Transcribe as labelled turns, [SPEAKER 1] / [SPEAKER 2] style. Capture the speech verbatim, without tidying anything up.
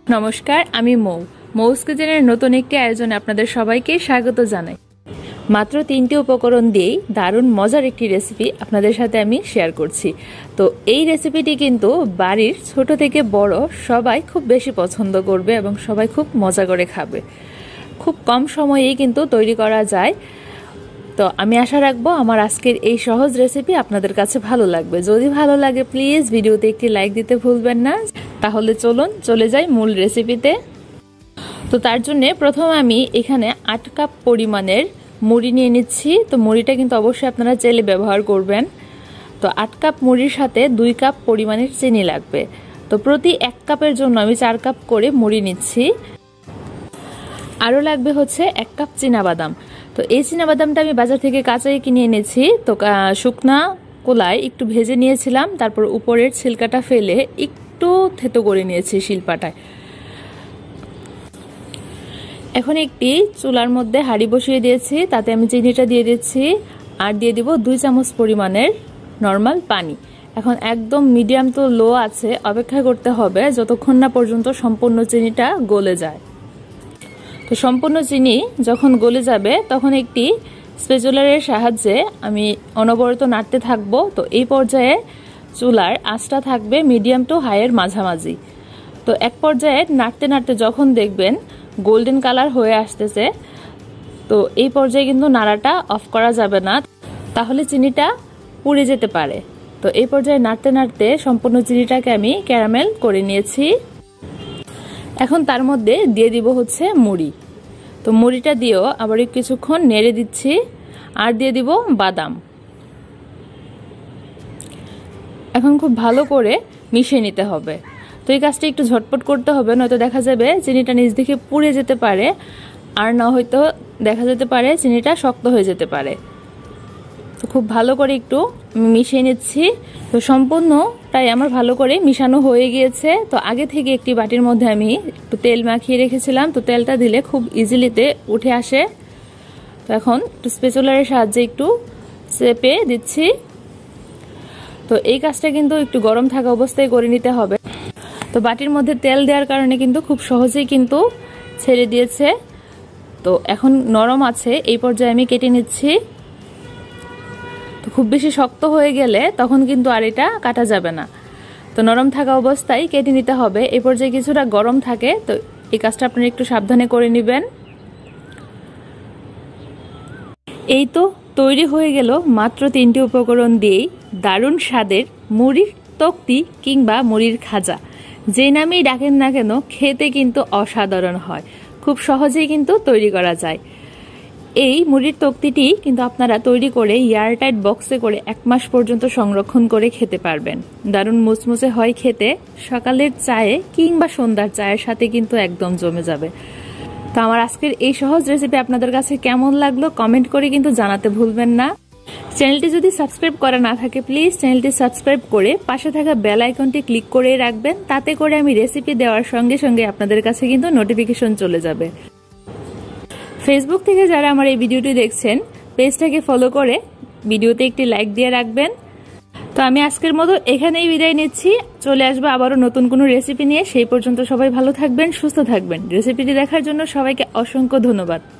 [SPEAKER 1] নমস্কার, আমি মৌ মৌস কিচেনের নতুন একটি আয়োজনে আপনাদের সবাইকে স্বাগত জানাই। মাত্র তিনটি উপকরণ দিয়েই দারুণ মজার একটি রেসিপি আপনাদের সাথে আমি শেয়ার করছি। তো এই রেসিপিটি কিন্তু বাড়ির ছোট থেকে বড় সবাই খুব বেশি পছন্দ করবে এবং সবাই খুব মজা করে খাবে। খুব কম সময়েই কিন্তু তৈরি করা যায়। তো আমি আশা রাখবো আমার আজকের এই সহজ রেসিপি আপনাদের কাছে ভালো লাগবে। যদি ভালো লাগে প্লিজ ভিডিওতে একটি লাইক দিতে ভুলবেন না। তাহলে চলুন চলে যাই মূল রেসিপিতে। তো তার জন্য প্রথম আমি এখানে আট কাপ পরিমাণের মুড়ি নিয়ে নিচ্ছি। তো মুড়িটা কিন্তু অবশ্যই আপনারা চাইলে ব্যবহার করবেন। তো আট কাপ মুড়ির সাথে দুই কাপ পরিমাণের চিনি লাগবে। তো প্রতি এক কাপের জন্য আমি চার কাপ করে মুড়ি নিচ্ছি। আরও লাগবে হচ্ছে এক কাপ চীনাবাদাম। তো এই চীনাবাদামটা আমি বাজার থেকে কাঁচাই কিনে এনেছি। তো শুকনা কোলায় একটু ভেজে নিয়েছিলাম, তারপর উপরের ছিলকাটা ফেলে একটু থেতো করে নিয়েছি শিলপাটায়। এখন একটি চুলার মধ্যে হাঁড়ি বসিয়ে দিয়েছি, তাতে আমি চিনিটা দিয়ে দিচ্ছি আর দিয়ে দিব দুই চামচ পরিমাণের নর্মাল পানি। এখন একদম মিডিয়াম টু লো আছে অপেক্ষা করতে হবে যতক্ষণ না পর্যন্ত সম্পূর্ণ চিনিটা গলে যায়। তো সম্পূর্ণ চিনি যখন গলে যাবে তখন একটি স্প্যাচুলারের সাহায্যে আমি অনবরত নাড়তে থাকবো। তো এই পর্যায়ে চুলার আঁচটা থাকবে মিডিয়াম টু হাইয়ের মাঝামাঝি। তো এক পর্যায়ে নাড়তে নাড়তে যখন দেখবেন গোল্ডেন কালার হয়ে আসতেছে, তো এই পর্যায়ে কিন্তু নাড়াটা অফ করা যাবে না, তাহলে চিনিটা পুড়ে যেতে পারে। তো এই পর্যায়ে নাড়তে নাড়তে সম্পূর্ণ চিনিটাকে আমি ক্যারামেল করে নিয়েছি। এখন তার মধ্যে দিয়ে দিব হচ্ছে মুড়ি। তো মুড়িটা দিয়েও আবার কিছুক্ষণ নেড়ে দিচ্ছি আর দিয়ে দিব বাদাম। এখন খুব ভালো করে মিশিয়ে নিতে হবে। তো এই কাজটা একটু ঝটপট করতে হবে, নয়তো দেখা যাবে চিনিটা নিচ দিকে পুড়ে যেতে পারে, আর না হয়তো দেখা যেতে পারে চিনিটা শক্ত হয়ে যেতে পারে। তো খুব ভালো করে একটু মিশিয়ে নিচ্ছি। তো সম্পূর্ণটাই আমার ভালো করে মিশানো হয়ে গিয়েছে। তো আগে থেকে একটি বাটির মধ্যে আমি একটু তেল মাখিয়ে রেখেছিলাম। তো তেলটা দিলে খুব ইজিলিতে উঠে আসে। তো এখন একটু স্প্যাচুলারের সাহায্যে একটু চেপে দিচ্ছি। তো এই কাজটা কিন্তু একটু গরম থাকা অবস্থায় করে নিতে হবে। তো বাটির মধ্যে তেল দেওয়ার কারণে কিন্তু খুব সহজেই কিন্তু ছেড়ে দিয়েছে। তো এখন নরম আছে, এই পর্যায়ে আমি কেটে নিচ্ছি। তো খুব বেশি শক্ত হয়ে গেলে তখন কিন্তু আর এটা কাটা যাবে না। তো নরম থাকা অবস্থায় কেটে নিতে হবে। এই পর্যায়ে কিছুটা গরম থাকে, তো এই কাজটা আপনারা একটু সাবধানে করে নেবেন। এই তো তৈরি হয়ে গেল মাত্র তিনটি উপকরণ দিয়েই দারুণ স্বাদের মুড়ির তক্তি কিংবা মুড়ির খাজা। যে নামেই ডাকেন না কেন খেতে কিন্তু অসাধারণ হয়। খুব সহজেই কিন্তু তৈরি করা যায়। এই মুড়ির তক্তিটি কিন্তু আপনারা তৈরি করে এয়ারটাইট বক্সে করে এক মাস পর্যন্ত সংরক্ষণ করে খেতে পারবেন। দারুণ মুচমুচে হয় খেতে, সকালের চায়ে কিংবা সন্ধ্যার চায়ের সাথে কিন্তু একদম জমে যাবে। তো আমার আজকের এই সহজ রেসিপি আপনাদের কাছে কেমন লাগলো কমেন্ট করে কিন্তু জানাতে ভুলবেন না। চ্যানেলটি যদি সাবস্ক্রাইব করা না থাকে প্লিজ চ্যানেলটি সাবস্ক্রাইব করে পাশে থাকা বেল আইকনটি ক্লিক করে রাখবেন। তাতে করে আমি রেসিপি দেওয়ার সঙ্গে সঙ্গে আপনাদের কাছে কিন্তু নোটিফিকেশন চলে যাবে। ফেসবুক থেকে যারা আমার এই ভিডিওটি দেখছেন পেজটাকে ফলো করে ভিডিওতে একটি লাইক দিয়ে রাখবেন। তো আমি আজকের মতো এখানেই বিদায় নিচ্ছি। চলে আসবো আবারও নতুন কোনো রেসিপি নিয়ে। সেই পর্যন্ত সবাই ভালো থাকবেন, সুস্থ থাকবেন। রেসিপিটি দেখার জন্য সবাইকে অসংখ্য ধন্যবাদ।